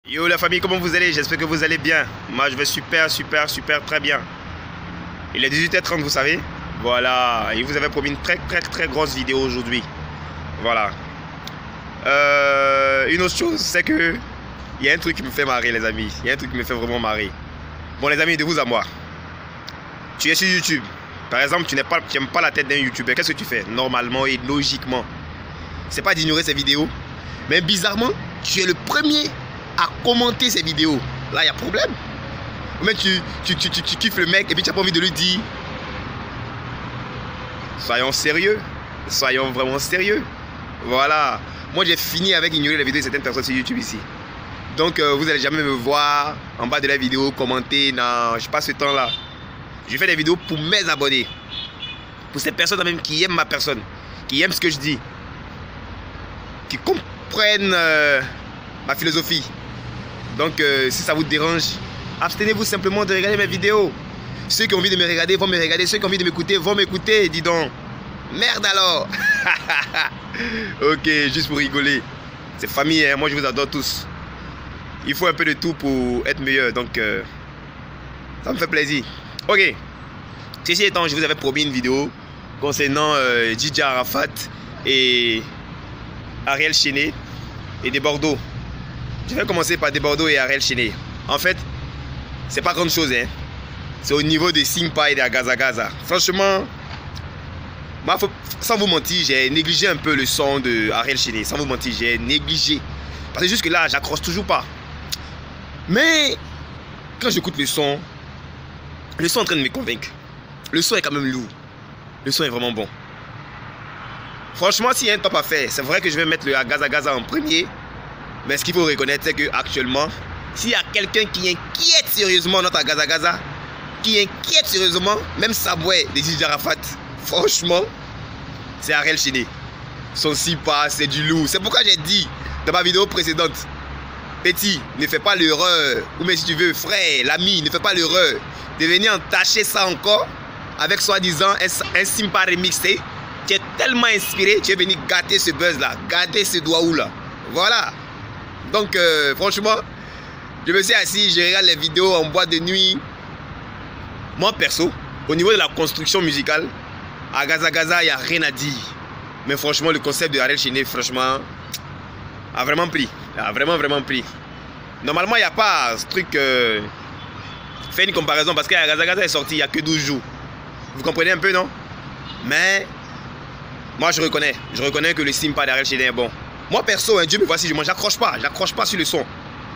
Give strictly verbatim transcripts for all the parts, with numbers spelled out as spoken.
Yo la famille, comment vous allez? J'espère que vous allez bien. Moi je vais super super super très bien. Il est dix-huit heures trente, vous savez. Voilà, et vous avez promis une très très très grosse vidéo aujourd'hui. Voilà. euh, Une autre chose, c'est que il y a un truc qui me fait marrer les amis. Il y a un truc qui me fait vraiment marrer. Bon les amis, de vous à moi. Tu es sur YouTube. Par exemple, tu n'aimes pas, tu n'aimes pas la tête d'un YouTuber. Qu'est-ce que tu fais? Normalement et logiquement, c'est pas d'ignorer ses vidéos. Mais bizarrement, tu es le premier à commenter ces vidéos. Là, il y a problème. Mais tu, tu, tu, tu, tu kiffes le mec et puis tu n'as pas envie de lui dire. Soyons sérieux. Soyons vraiment sérieux. Voilà. Moi, j'ai fini avec ignorer les vidéos de certaines personnes sur YouTube ici. Donc, euh, vous n'allez jamais me voir en bas de la vidéo commenter. Non, je passe ce temps-là. Je fais des vidéos pour mes abonnés. Pour ces personnes même qui aiment ma personne. Qui aiment ce que je dis. Qui comprennent euh, ma philosophie. Donc, euh, si ça vous dérange, abstenez-vous simplement de regarder mes vidéos. Ceux qui ont envie de me regarder vont me regarder. Ceux qui ont envie de m'écouter vont m'écouter. Dis donc. Merde alors. Ok, juste pour rigoler. C'est famille, hein? Moi je vous adore tous. Il faut un peu de tout pour être meilleur. Donc, euh, ça me fait plaisir. Ok. Ceci étant, je vous avais promis une vidéo concernant euh, D J Arafat et Ariel Chéné et des Bordeaux. Je vais commencer par des Bordeaux et Ariel Chéné. En fait, c'est pas grande chose, hein. C'est au niveau de Simpa et de Gaza Gaza. Franchement, moi, faut, sans vous mentir, j'ai négligé un peu le son de Ariel Chéné. Sans vous mentir, j'ai négligé. Parce que jusque là, j'accroche toujours pas. Mais quand j'écoute le son, le son est en train de me convaincre. Le son est quand même lourd. Le son est vraiment bon. Franchement, s'il y a un top à faire, c'est vrai que je vais mettre le Gaza Gaza en premier. Mais ce qu'il faut reconnaître, c'est qu'actuellement, s'il y a quelqu'un qui inquiète sérieusement notre Gaza Gaza, qui inquiète sérieusement, même Saboué de D J Arafat, franchement, c'est Ariel Chéné. Son Simpa, c'est du lourd. C'est pourquoi j'ai dit dans ma vidéo précédente, petit, ne fais pas l'erreur, ou même si tu veux, frère, l'ami, ne fais pas l'erreur de venir entacher ça encore avec soi-disant un, un Simpa remixé. Tu es tellement inspiré, tu es venu gâter ce buzz là, gâter ce doigt là. Voilà. Donc, euh, franchement, je me suis assis, je regarde les vidéos en boîte de nuit. Moi, perso, au niveau de la construction musicale, à Gaza Gaza, il n'y a rien à dire. Mais franchement, le concept de Ariel Chéné, franchement, a vraiment pris. A vraiment, vraiment pris. Normalement, il n'y a pas ce truc... Euh, fait une comparaison, parce que Gaza Gaza est sorti il n'y a que douze jours. Vous comprenez un peu, non? Mais, moi, je reconnais. Je reconnais que le Simpa d'Ariel Chéné est bon. Moi perso, hein, Dieu me voici, je n'accroche pas, j'accroche pas sur le son.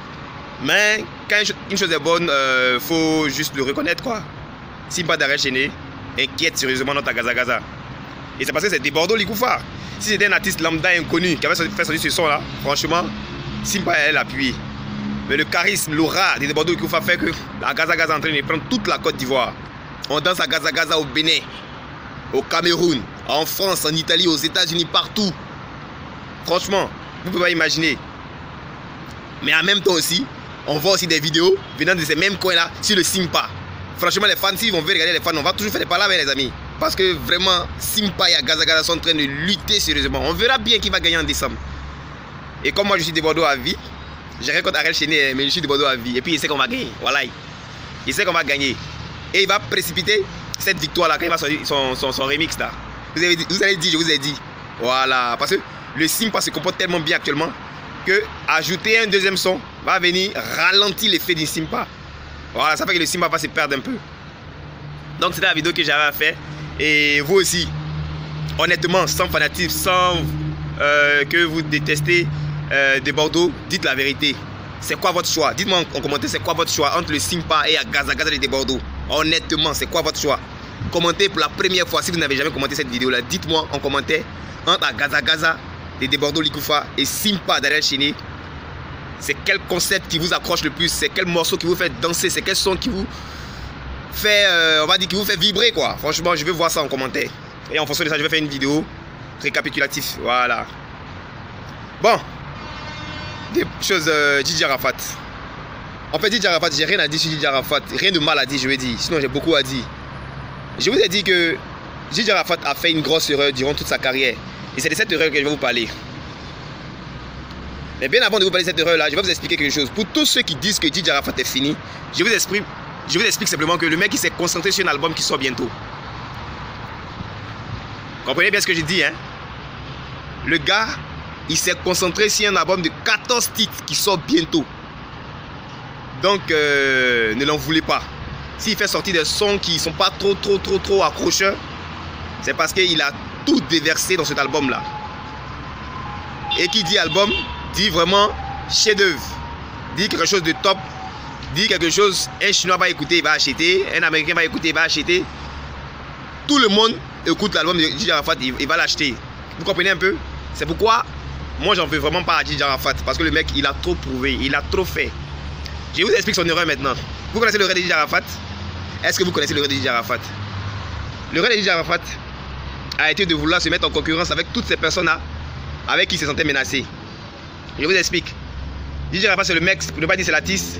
Mais quand une chose est bonne, il euh, faut juste le reconnaître quoi. Simpa d'Ariel Chéné inquiète sérieusement notre Gaza Gaza. Et c'est parce que c'est des Bordeaux Likoufa. Si c'était un artiste lambda inconnu qui avait fait sortir ce son là, franchement, Simpa elle appuie. Mais le charisme, l'aura des Bordeaux Likoufa fait que la Gaza Gaza est en train de prendre toute la Côte d'Ivoire. On danse à Gaza Gaza au Bénin, au Cameroun, en France, en Italie, aux États-Unis, partout. Franchement, vous ne pouvez pas imaginer. Mais en même temps aussi, on voit aussi des vidéos venant de ces mêmes coins-là sur le Simpa. Franchement, les fans, si on veut regarder les fans, on va toujours faire des palabres, les amis. Parce que vraiment, Simpa et Gaza Gaza sont en train de lutter sérieusement. On verra bien qui va gagner en décembre. Et comme moi, je suis de Bordeaux à vie, j'ai rien contre Ariel Chéné, mais je suis de Bordeaux à vie. Et puis, il sait qu'on va gagner. Voilà. Il sait qu'on va gagner. Et il va précipiter cette victoire-là quand il va sortir son, son, son remix là. Vous, avez, vous allez dire, je vous ai dit. Voilà. Parce que le Simpa se comporte tellement bien actuellement que ajouter un deuxième son va venir ralentir l'effet du Simpa. Voilà, ça fait que le Simpa va se perdre un peu. Donc c'était la vidéo que j'avais à faire. Et vous aussi, honnêtement, sans fanatisme, sans euh, que vous détestez euh, des Bordeaux, dites la vérité. C'est quoi votre choix? Dites-moi en, en commentaire, c'est quoi votre choix entre le Simpa et Gaza Gaza des Bordeaux? Honnêtement, c'est quoi votre choix? Commentez pour la première fois. Si vous n'avez jamais commenté cette vidéo là, dites-moi en commentaire entre Gaza Gaza des Bordeaux Likoufa et Simpa d'Ariel Chéné, c'est quel concept qui vous accroche le plus? C'est quel morceau qui vous fait danser? C'est quel son qui vous fait, euh, on va dire, qui vous fait vibrer quoi? Franchement, je veux voir ça en commentaire. Et en fonction de ça, je vais faire une vidéo récapitulative. Voilà. Bon, des choses euh, D J Arafat. En fait, D J Arafat, j'ai rien à dire sur D J Arafat. Rien de mal à dire, je veux dire. Sinon, j'ai beaucoup à dire. Je vous ai dit que D J Arafat a fait une grosse erreur durant toute sa carrière. Et c'est de cette erreur que je vais vous parler. Mais bien avant de vous parler de cette erreur là, je vais vous expliquer quelque chose. Pour tous ceux qui disent que Didier Arafat est fini, je vous explique, je vous explique simplement que le mec il s'est concentré sur un album qui sort bientôt. Comprenez bien ce que je dis, hein? Le gars, il s'est concentré sur un album de quatorze titres qui sort bientôt. Donc, euh, ne l'en voulez pas. S'il fait sortir des sons qui ne sont pas trop, trop, trop, trop accrocheurs, c'est parce qu'il a tout déversé dans cet album-là. Et qui dit album, dit vraiment chef-d'œuvre. Dit quelque chose de top. Dit quelque chose, un Chinois va écouter, il va acheter. Un Américain va écouter, il va acheter. Tout le monde écoute l'album de Didier Arafat, il, il va l'acheter. Vous comprenez un peu? C'est pourquoi moi j'en veux vraiment pas à Didier Arafat. Parce que le mec, il a trop prouvé, il a trop fait. Je vous explique son erreur maintenant. Vous connaissez l'erreur de Didier Arafat? Est-ce que vous connaissez l'erreur de Didier Arafat? L'erreur de Didier Arafat a été de vouloir se mettre en concurrence avec toutes ces personnes-là avec qui il se sentait menacé. Je vous explique. Didier Arafat, c'est le mec, pour ne pas dire c'est l'artiste.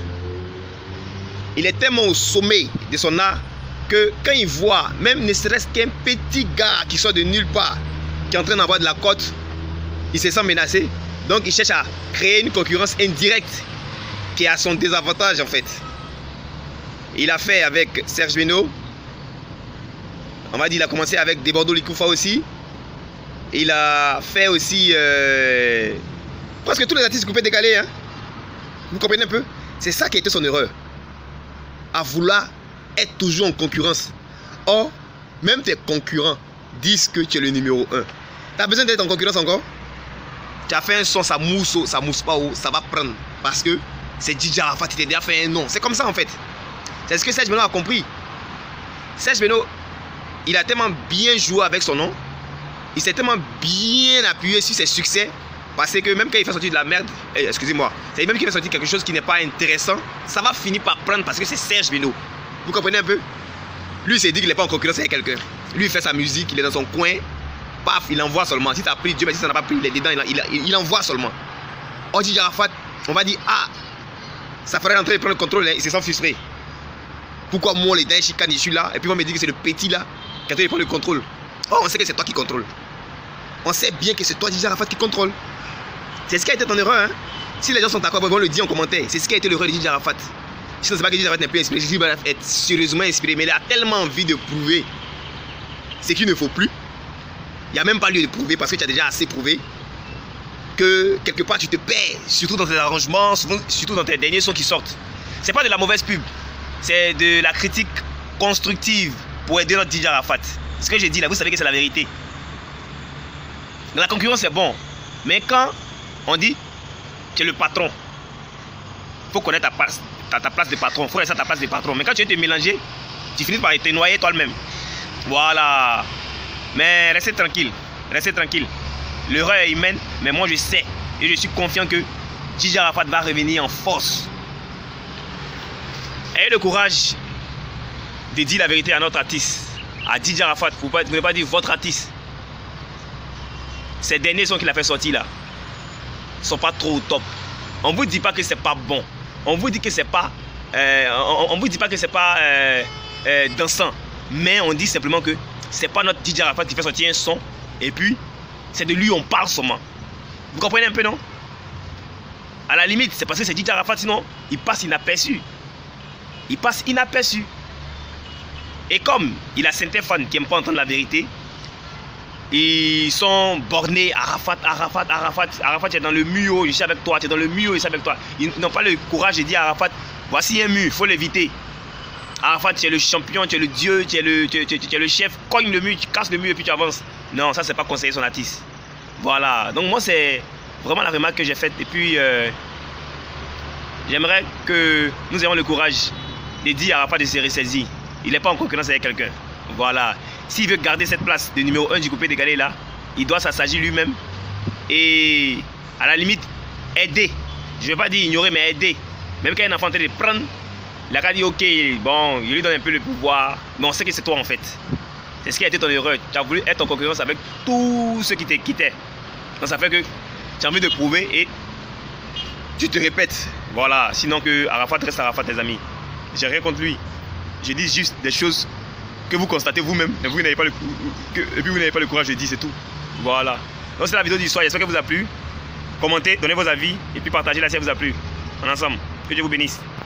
Il est tellement au sommet de son art que quand il voit, même ne serait-ce qu'un petit gars qui sort de nulle part, qui est en train d'avoir de la cote, il se sent menacé. Donc il cherche à créer une concurrence indirecte qui est à son désavantage en fait. Il a fait avec Serge Beno. On va dire il a commencé avec Debordo Likoufa aussi. Il a fait aussi euh, presque tous les artistes coupés décalés. Hein? Vous comprenez un peu? C'est ça qui a été son erreur. À vouloir être toujours en concurrence. Or, même tes concurrents disent que tu es le numéro un. Tu as besoin d'être en concurrence encore? Tu as fait un son, ça mousse, ça mousse pas, ça va prendre. Parce que c'est Didier Arafat qui t'a déjà fait un nom. C'est comme ça en fait. C'est ce que Serge Beno a compris. Serge Beno, il a tellement bien joué avec son nom. Il s'est tellement bien appuyé sur ses succès. Parce que même quand il fait sortir de la merde, eh, excusez-moi, c'est même qu'il fait sortir quelque chose qui n'est pas intéressant, ça va finir par prendre parce que c'est Serge Beno. Vous comprenez un peu? Lui, il s'est dit qu'il n'est pas en concurrence avec quelqu'un. Lui, il fait sa musique, il est dans son coin. Paf, il envoie seulement. Si ça a pris, Dieu merci, si ça n'a pas pris, il est dedans, il, il, il envoie seulement. Or, Didier Arafat, on va dire, ah, ça ferait rentrer et prendre le contrôle, il se sent frustré. Pourquoi moi, les derniers chicanes, je suis là, et puis on me dit que c'est le petit là, qui a prendre le contrôle. Oh, on sait que c'est toi qui contrôle. On sait bien que c'est toi, Didier Arafat, qui contrôle. C'est ce qui a été ton erreur. Hein? Si les gens sont d'accord, ils vont le dire en commentaire. C'est ce qui a été l'erreur de Didier Arafat. Sinon, c'est pas que Didier Arafat n'est plus inspiré. Didier Arafat est sérieusement inspiré, mais il a tellement envie de prouver ce qu'il ne faut plus. Il n'y a même pas lieu de prouver parce que tu as déjà assez prouvé que quelque part tu te perds, surtout dans tes arrangements, surtout dans tes derniers sons qui sortent. C'est pas de la mauvaise pub, c'est de la critique constructive pour aider notre Didier Arafat. Ce que j'ai dit là, vous savez que c'est la vérité. La concurrence c'est bon, mais quand on dit tu es le patron, il faut connaître ta place, ta, ta place de patron, il faut rester à ta place de patron. Mais quand tu veux te mélanger, tu finis par te noyer toi-même. Voilà. Mais restez tranquille, restez tranquille. L'erreur est humaine, mais moi je sais et je suis confiant que Didier Arafat va revenir en force. Ayez le courage de dire la vérité à notre artiste, à Didier Arafat. Vous ne pouvez pas dire votre artiste. Ces derniers sons qu'il a fait sortir là ne sont pas trop au top. On ne vous dit pas que c'est pas bon. On vous dit que c'est pas, euh, on, on vous dit pas que c'est pas euh, euh, dansant. Mais on dit simplement que c'est pas notre Didier Arafat qui fait sortir un son et puis c'est de lui on parle seulement. Vous comprenez un peu, non? À la limite, c'est parce que c'est Didier Arafat, sinon il passe inaperçu. Il passe inaperçu. Et comme il a certains fans qui n'aiment pas entendre la vérité, ils sont bornés. Arafat, Arafat, Arafat, Arafat, tu es dans le mur, je suis avec toi, tu es dans le mur, je suis avec toi. Ils n'ont pas le courage de dire à Arafat, voici un mur, il faut l'éviter. Arafat, tu es le champion, tu es le dieu, tu es le, tu, tu, tu es le chef, cogne le mur, tu casses le mur et puis tu avances. Non, ça c'est pas conseiller son artiste. Voilà, donc moi c'est vraiment la remarque que j'ai faite. Et puis euh, j'aimerais que nous ayons le courage de dire à Arafat de se ressaisir. Il n'est pas en concurrence avec quelqu'un. Voilà, s'il veut garder cette place de numéro un du coupé décalé là, il doit s'assagir lui-même. Et à la limite, aider. Je ne vais pas dire ignorer, mais aider. Même quand un enfant est en train de prendre, il a dit ok, bon, il lui donne un peu le pouvoir, mais on sait que c'est toi en fait. C'est ce qui a été ton erreur. Tu as voulu être en concurrence avec tous ceux qui te quittaient. Donc ça fait que tu as envie de prouver et tu te répètes. Voilà, sinon que Arafat reste Arafat, tes amis. J'ai rien contre lui. Je dis juste des choses que vous constatez vous-même, et vous n'avez pas, pas le courage de dire, c'est tout. Voilà. Donc c'est la vidéo d'histoire, j'espère qu'elle vous a plu. commentez, donnez vos avis et puis partagez-la si elle vous a plu. En ensemble, que Dieu vous bénisse.